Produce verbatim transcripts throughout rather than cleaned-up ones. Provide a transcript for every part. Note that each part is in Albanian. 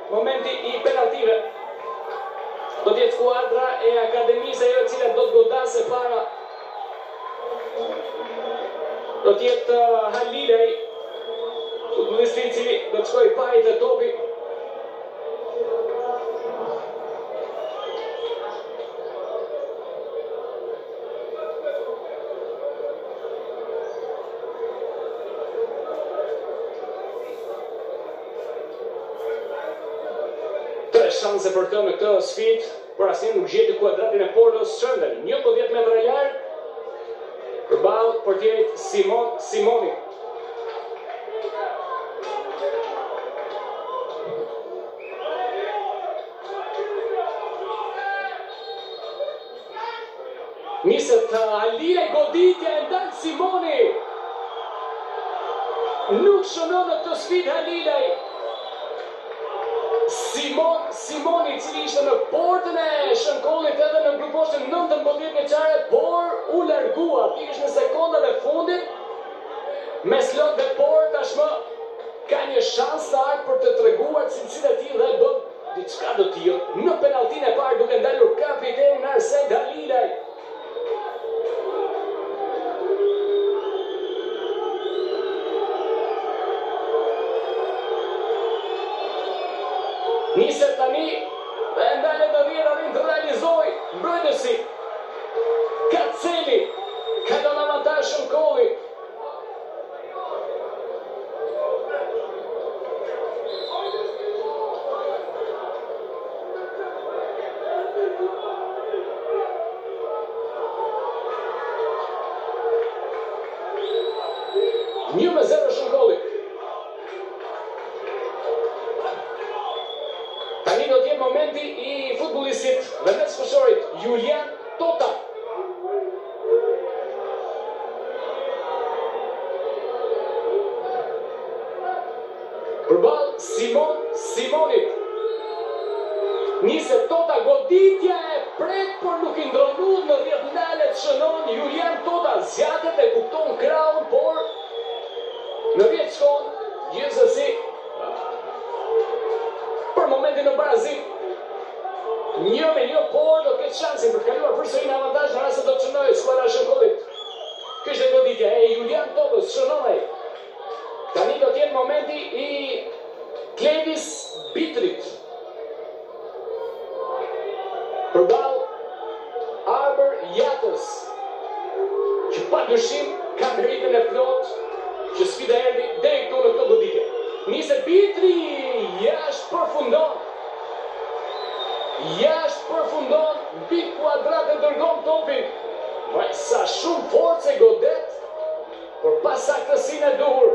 momenti i penaltive. Do tjetë skuadra e akademisë ajo e cila do të godasë e para. Do tjetë uh, Halilej, futbollisti i cili do të shkojë pajit e topi. Shanse për të në këtë sfidë, por asnjë nuk gjeti kuadratin e Portos Shëndel. njëmbëdhjetë metra larg përballë portierit Simon Simoni. Niset Halilej, goditja e ndal Simoni. Nuk shënon në këtë sfidë Halilej. Simon Simoni, i cili ishte në portën e Shënkollit edhe në gruposhën nëntëmbëdhjetë vjeçare, por u largua pikërisht në sekondat e fundit. Mes lot dhe por tashmë ka një shans të art për të treguar cilësitë e tij dhe bën diçka të tillë në penalltinë e parë duke ndalur kapitenin Arsene Halilej. Niset tani dhe ndalet në vjerë arrin të realizoj mbrojtësi. Kaceli kalon avantazh Shënkolli. një me zero Shënkolli. Tani do t'jetë momenti i futbollistit dhe mesfëshorit Julian Tota. Përballë Simon Simonit. Niset Tota, goditja e pret, por nuk i ndronuar në dhjetë ndalet shënon Julian Tota. Zjatet e kupton krahun, por në dhjetë shkon gjithsesi. Për momentin në barazim, një me një, por do ketë shansin për të kaluar përsëri në avantazh në rast se do të shënojë skuadra e Shënkollit. Kjo është goditja e Julian Totës, shënoi. Tani do të jetë momenti i Klevis Bitrit. Përballë Arber Jatës, që pa dyshim ka meritën e plotë që sfida erdhi deri këtu në këtë goditje. Niset Bitri, jashtë përfundon. Jashtë përfundon, mbi kuadrat e dërgon topin. Vaj, sa shumë forcë e godet, por pa saktësinë e duhur.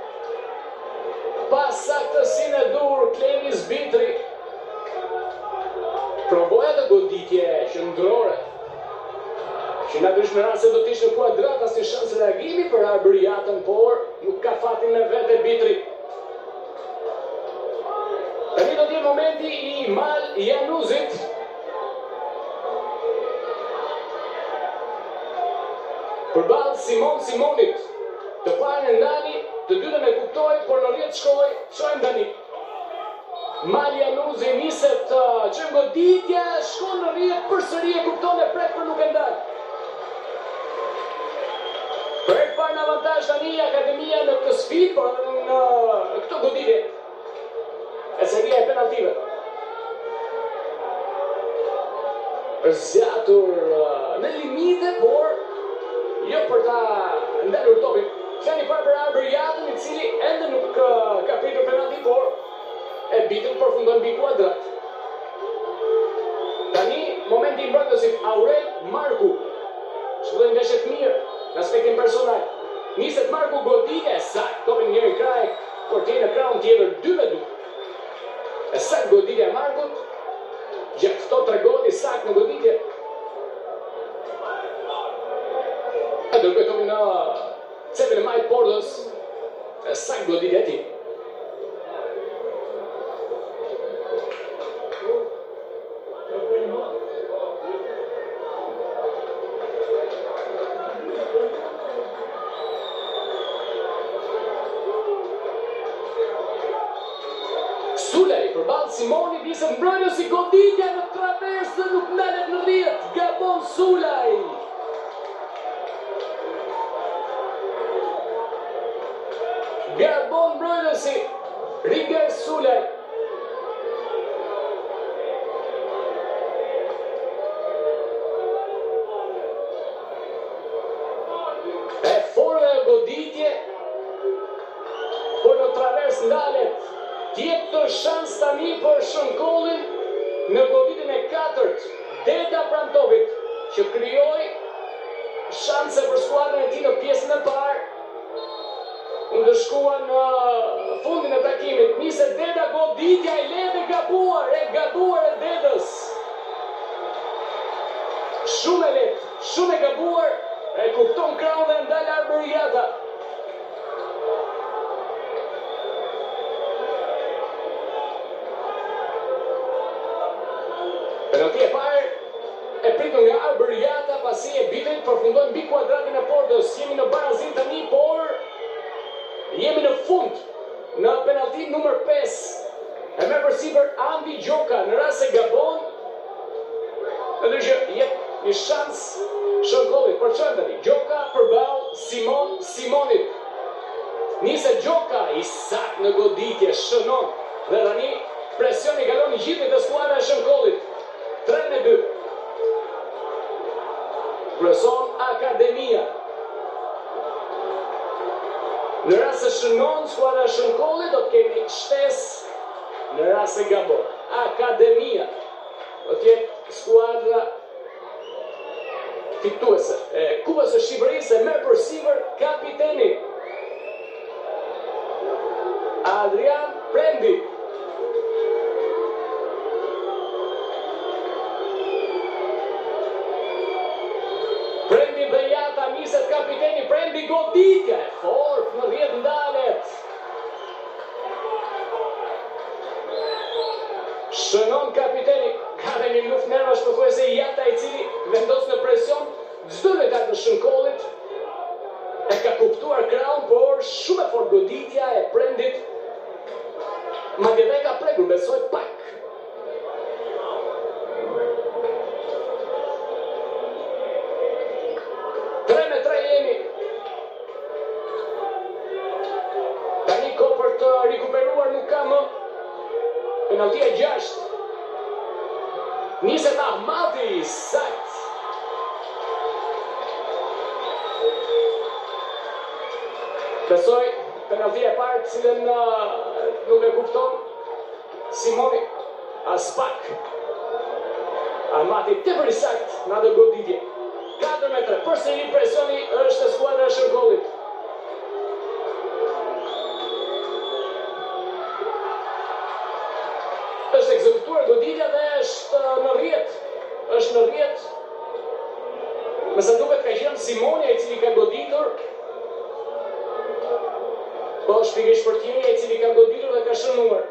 Pa saktësinë e duhur, Klevis Bitri provoja të goditje qendrore, që na dush në rast se do të ishte në kuadrat asnjë shans reagimi për Arbëriatën, por nuk ka fatin me vete Bitri. Tani do t'jetë momenti i Mal Januzit. Përballë Simon Simonit. Të parën e ndani, të dytën e kuptoi, por në rrjet shkoi, shojmë tani. Mal Januzi niset uh, që goditja, shkon në rrjet, përsëri e kupton e pret për nuk e ndal. Për e parë në avantazh tani Akademia në këtë sfidë, por në, në, në këtë goditje. E seria e penaltive. Është zgjatur uh, në limite, por jo për ta ndalur topin. Shani parë për Arbëriatën, i cili ende nuk uh, ka pritur penalti, por e bitën përfundon mbi kuadrat. Tani momenti i mbrojtësit Aurel Marku. Shkruajnë ndeshje të mirë në aspektin personal. Niset Marku, goditje, sakt topin njëri kraj, portieri në krahun tjetër dy me dy. E sakt goditja e Markut, gjatë këto tre goli sakt në goditje. E dërgoj topi në cepin e majt Portos, e sakt goditja e tij. Sulej Përballë Simoni, bise mbrojtësi goditja në traversë, nuk merret në rrjet. Gabon Sulaj. Gabon mbrojtësi Ringer Sulaj. E forë e goditje, por në travers ndalet. Tjetër shans tani për Shënkollin në goditjen e katërt. Deda Prantovit që krijoi shanse për skuadrën e tij në pjesën e parë. Ndëshkuan në fundin e takimit. Niset Deda, goditja e lehtë e gabuar, e gabuar e Dedës. Shumë e lehtë, shumë e gabuar, e kupton krahun dhe ndal Arbëriata. Penalti e parë e pritur nga Arbëriata, pasi e bitrit përfundon mbi kuadratin e portës. Jemi në barazim tani, por jemi në fund në penalti numër pesë. E merr përsipër Andi Gjoka në rast se gabon. Edhe që jep një shans Shënkollit për çfarë tani? Gjoka përballë Simon Simonit. Niset Gjoka, i saktë në goditje, shënon. Dhe tani presioni kalon gjithë të skuadra e Shënkollit. tre në dy. Preson Akademia. Në rast se shënon skuadra e Shënkollit, do të kemi shtesë në rast se gabon. Akademia do të jetë skuadra fituese e Kupës së Shqipërisë, e merr përsipër kapiteni Adrian Prendi. Prendi dhe Jata, niset kapiteni Prendi, goditja e fort në rrjet ndalet. Shënon kapiteni, ka dhe një luftë nervash pothuajse Jata, i cili vendos në presion çdo lojtar të Shënkollit. E ka kuptuar krahun, por shumë e fort goditja e Prendit. Madje dhe ka prekur, besoj pak. tre me tre jemi. Tani ko për të rikuperuar nuk ka më. Penaltia gjashtë. Niset Ahmati, sakt. Besoj, penaltia e parë, cilën nuk e kupton Simoni, as pak. Ahmati tepër i sakt në atë goditje. katër me tre, përsëri presioni është e skuadra e Shënkollit. Është ekzekutuar goditja dhe është në rrjet. Është në rrjet. Me sa duket ka qenë Simoni i cili ka goditur. Po shpikisht për tjerë i cili ka goditur dhe ka shënuar.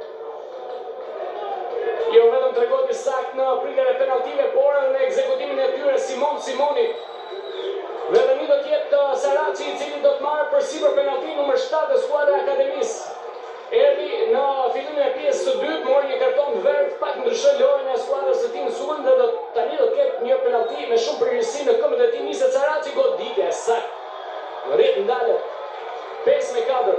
Jo vetëm tregoti sakt në pritjen e penaltive, por edhe në ekzekutimin e tyre Simon Simoni. Dhe tani do të jetë Saraci i cili do të marrë përsipër penalti numër shtatë të skuadrës së Akademisë. Erdhi në fillimin e pjesës së dytë, mori një karton verdh, pak ndryshoi lojën e skuadrës së tij në sulm dhe do tani do të ketë një penalti me shumë përgjegjësi në këmbët e tij. Niset Saraci, goditje e saktë. Në rrjet ndalet pesë me katër.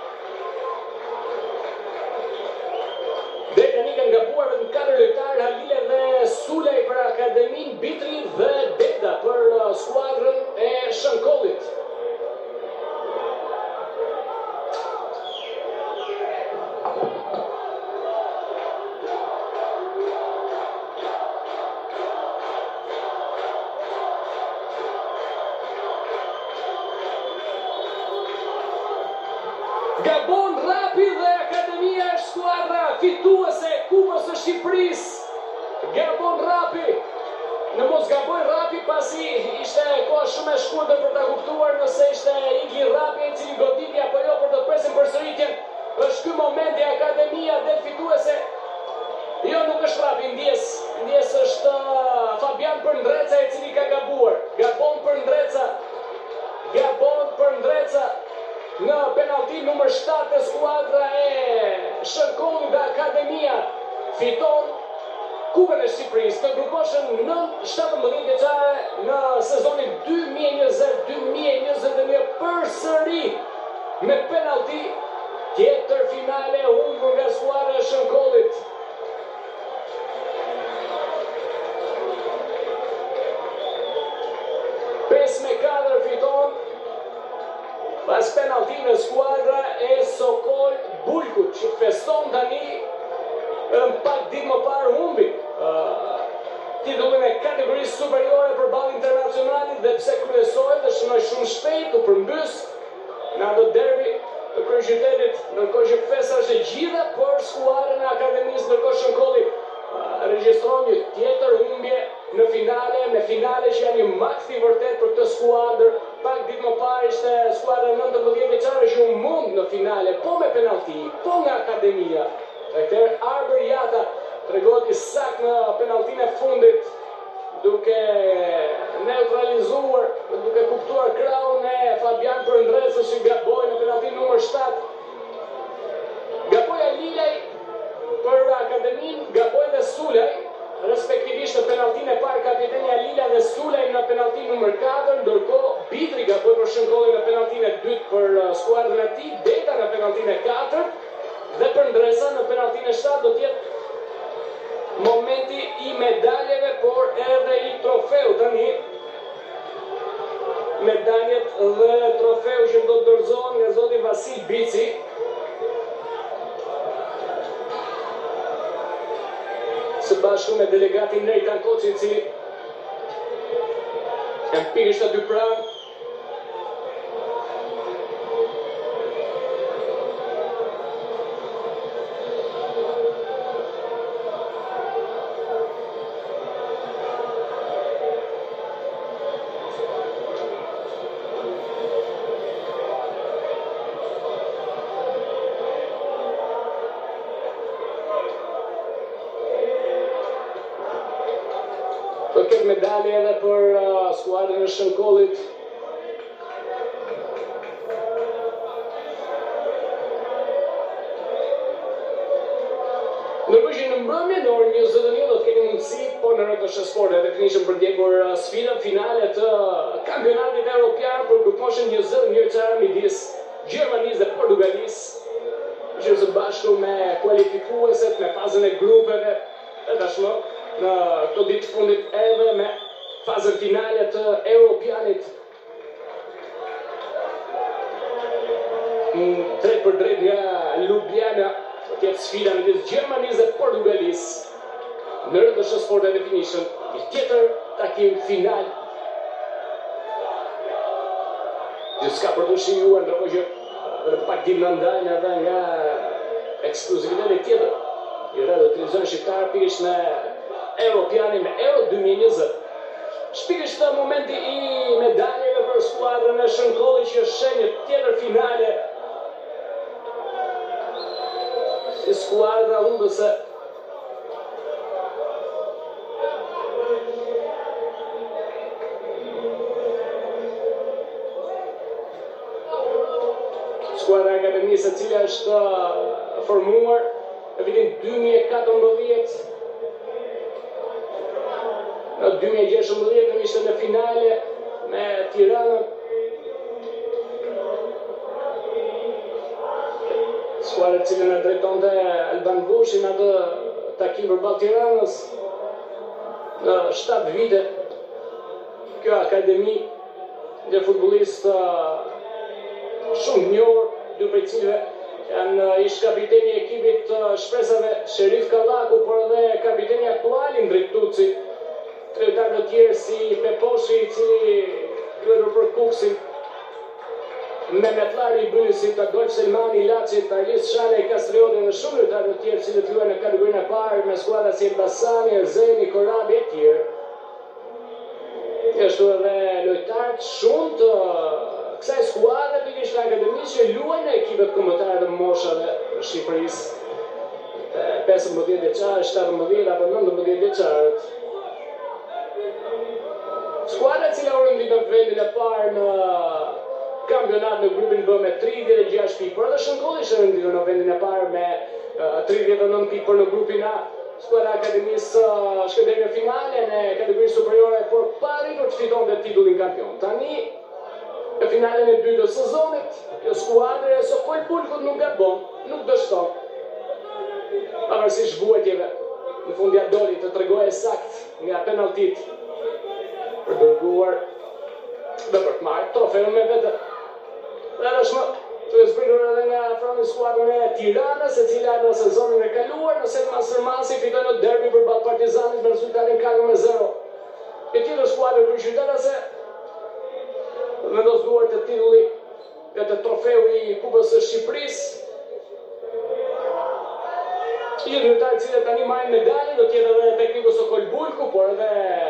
Dhe tani kanë gabuar vetëm katër lojtarë, Halile dhe Sulej për Akademinë, Bitri dhe Deda për skuadrën e Shënkollit. Gabon Rapi dhe Akademia është skuadra fituese e Kupës së Shqipërisë. Gabon Rapi. Në mos gaboj Rapi, pasi ishte koha shumë e shkurtër për ta kuptuar nëse ishte Igi Rapi i cili goditi apo jo, për të presim përsëritjen. Është ky momenti, Akademia del fituese. Jo, nuk është Rapi, ndjes. Ndjes është Fabian Përndreca i cili ka gabuar. Gabon Përndreca. Gabon Përndreca. Në penalti numër shtatë e skuadra e Shënkollit dhe Akademia. fiton Kupën e Shqipërisë në gruposhën nëntë shtatëmbëdhjetë vjeçare në sezonin dy mijë e njëzet dy mijë e njëzet e një përsëri me penalti, tjetër finale humbur nga skuadra e Shënkollit. pesë me katër fiton pas penalti në skuadra e Sokol Bulkut, që feston tani në pak ditë më parë humbi uh, titullin e kategorisë superiore për ballë internacionalit, dhe pse kryesoi dhe shënoi shumë shpejt u përmbys në ato derbi të kryeqytetit, ndërkohë që festa është e gjitha për skuadrën e Akademisë, ndërkohë Shënkolli uh, regjistron një tjetër humbje në finale, me finale që janë një makt i vërtet për këtë skuadër. Pak ditë më parë ishte skuadra nëntëmbëdhjetë vjeçare që u mund në finale, po me penalti, po nga Akademia. E këtër Arber Jata tregoti sakt në penaltin e fundit, duke neutralizuar, duke kuptuar krahun e Fabian Përndresës që gaboi në penaltin numër shtatë. Gaboja Lilaj për Akademin, gaboi dhe Sulaj, respektivisht në penaltin e parë kapitenja Lila dhe Sulaj në penaltin numër katër, ndërkohë Bitri gaboi për Shënkollin në penaltin e dytë për skuadrën e tij, Beta në penaltin e katërt, dhe Përndresa në penaltin e shtatë. Do tjetë momenti i medaljeve, por edhe i trofeu tani. Medaljet dhe trofeu që do të dorëzohen nga zoti Vasil Bici. Së bashku me delegatin Nejtan Koci, i cili janë pikërisht aty pranë. Këtë medalje edhe për uh, skuadrën e Shënkollit. Ndërkohë që në mbrëmje në orën njëzet e një do të keni mundësi, po në rrët të sport, edhe të njëshëm për ndjekur uh, sfidën finale të uh, kampionatit evropian për gruposhën njëzet e një vjeçare midis Gjermanisë dhe Portugalisë, që së bashku me kualifikueset me fazën e grupeve e tashmë në këto ditë fundit edhe me fazën finale të Europianit. Drejt për drejt nga Ljubljana, do tjetë sfida midis Gjermanisë dhe Portugalisë në rrët të sport e definition, një tjetër takim final. Që s'ka për të shijuar, ndërkohë që edhe pak ditë në ndajnë edhe nga ekskluziviteti tjetër i rrët të televizion shqiptar, pikërisht me Europiani, me Euro dy mijë e njëzet. Shpikërisht të momenti i medaljeve për skuadrën e Shënkollit, që është shenjë tjetër finale. Si skuadra humbëse. Skuadra e Akademisë, e cila është formuar në vitin dy mijë e katërmbëdhjetë. Në dy mijë e gjashtëmbëdhjetë në ishte në finale me Tiranën. Skuadra e cilën e drejtonte Alban Vushi në atë takim përballë Tiranës në shtatë vite. Kjo akademi dhe futbollistë shumë njohur, dy prej cilëve janë ish kapiteni i ekipit të shpresave Sherif Kallaku, por edhe kapiteni aktual Indrik Tuci. Kryetarë të tjerë si Peposhi, i cili kryetar për Kuksin, Mehmet Llari i Bylisit, Adolf Selmani i Laçit, Arlis Shane i Kastrioti dhe shumë kryetarë të tjerë që luajnë në kategorinë e parë me skuadra si Elbasani, Erzeni, Korabi e tjerë. Ashtu edhe lojtarë shumë të kësaj skuadre pikërisht akademisë që luajnë në ekipet kombëtare të moshave të Shqipërisë. pesëmbëdhjetë vjeçare, shtatëmbëdhjetë apo nëntëmbëdhjetë vjeçarët. Skuadra e cila u rendi në vendin e parë në kampionat në grupin B me tridhjetë e gjashtë pikë, por edhe Shënkolli është renditur në vendin e parë me tridhjetë e nëntë pikë, por në grupin A skuadra e Akademisë shkëndej në finalen e kategorisë superiore, por pa arritur të fitonte titullin kampion. Tani, në finalen e dytë të sezonit, kjo skuadër e Sokol Bulkut nuk gabon, nuk dështon. Pavarësisht vuajtjeve, në fund ja doli të tregojë sakt nga penaltit për dërguar dhe për të marrë trofeun me vete. Dhe tashmë të zbritur edhe nga afroni skuadrën e Tiranës, e cila në sezonin e kaluar në Set Mastermasi fitoi në derbi përballë Partizanit me rezultatin katër me zero. E tjetër skuadër kryeqytetase vendos duart të titulli dhe të trofeu i Kupës së Shqipërisë. Një lojtarë të cilët tani marrin medalje, do të jetë edhe tekniku Sokol Bulku, por edhe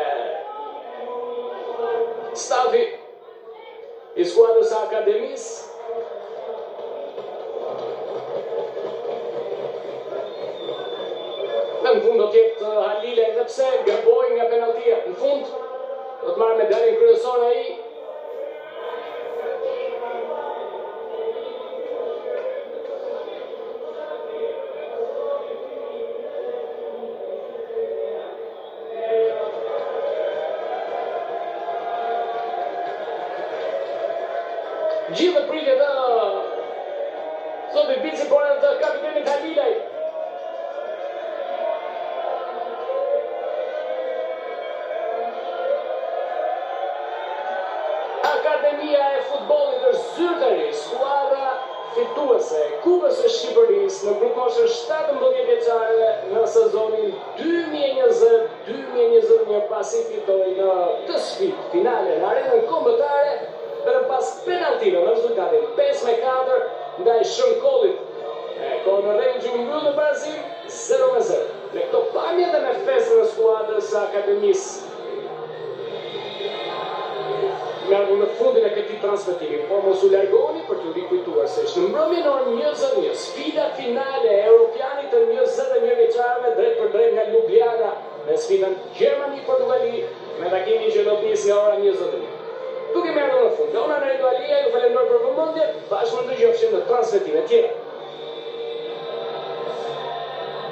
stafi i skuadrës së Akademisë. Në fund do të jetë Halile, edhe pse gaboi nga penaltia. Në fund do të marrë medaljen kryesore ai. Gjithë pritje të Zotit Bici, por edhe të kapitenit Halilaj. Akademia e futbollit është zyrtari, skuadra fituese e Kupës së Shqipërisë në grup moshën shtatëmbëdhjetë vjeçare në sezonin dy mijë e njëzet dy mijë e njëzet e një, pasi fitoi në të sfidë finale në arenën kombëtare për pas penaltive në rezultatin pesë me katër ndaj Shënkollit. Ko në Rengju mbyll në Brazil zero me zero. Në këto pamje dhe me festën e skuadrës së Akademisë. Me ardhur në fundin e këtij transmetimi, por mos u largoni për të rikujtuar se është në mbrëmjen orë njëzet e një, sfida finale e Europianit të njëzet e një vjeçarëve drejt për drejt nga Ljubljana në sfidën Gjermani-Portugali me takimin që do të nisë nga ora njëzet e një. Duke me ardhur në fund, nga Ona Neredo Alia, ju falenderoj për vëmendje, bashkë më ndëgjofshim në transmetime tjera.